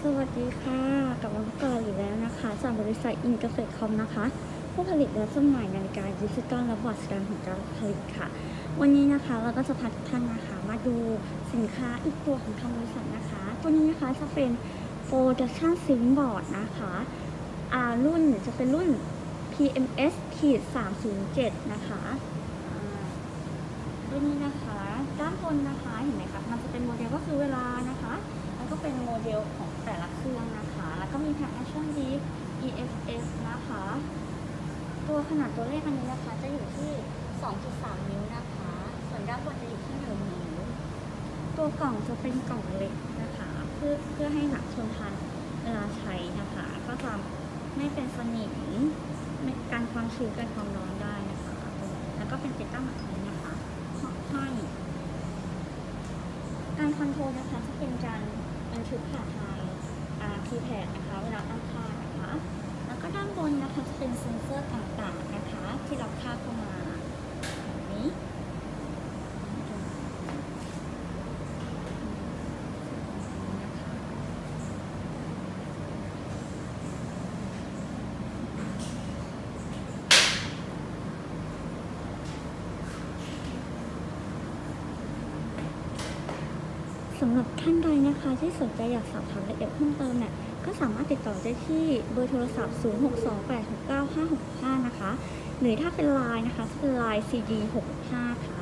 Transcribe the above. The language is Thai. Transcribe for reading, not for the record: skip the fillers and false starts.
สวัสดีค่ะกลับมาพบกันอีกแล้วนะคะจากบริษัทอินเกษตรคอมนะคะผู้ผลิตและจำหน่ายนาฬิกาดิจิตอลและบอร์ดสแกนของการผลิตค่ะวันนี้นะคะเราก็จะพาทุกท่านนะคะมาดูสินค้าอีกตัวของทางบริษัทนะคะตัวนี้นะคะจะเป็น Production Sync Board นะคะรุ่นจะเป็นรุ่น PMS-307 นะคะตัวนี้นะคะด้านบนนะคะเห็นไหมคะมันจะเป็นโมเดลก็คือเวลานะคะแล้วก็เป็นโมเดลของแต่ละเครื่องนะคะแล้วก็มีแผ่น Action Disc EFS นะคะตัวขนาดตัวเลขอันนี้นะคะจะอยู่ที่ 2.3 นิ้วนะคะส่วนด้านบนจะอยู่ที่ 1 นิ้วตัวกล่องจะเป็นกล่องเล็กนะคะเพื่อให้หนักทนทานเวลาใช้นะคะก็จะไม่เป็นสนิมกันความชื้นกันความร้อนได้นะคะแล้วก็เป็นติดตั้งแบบนี้นะคะให้การคอนโทรลนะคะจะเป็นการบันทึกผ่านทางคีย์แพดนะคะเวลาตั้งค่านะคะแล้วก็ด้านบนนะคะจะเป็นเซ็นเซอร์ต่างๆนะคะที่รับค่าเข้ามาแบบนี้สำหรับท่านใดนะคะที่สนใจอยากสอบถามรายละเอียดเพิ่มเติมเนี่ยก็สามารถติดต่อได้ที่เบอร์โทรศัพท์ 0628699565 นะคะหรือถ้าเป็นไลน์นะคะจะเป็นไลน์ CD65 ค่ะ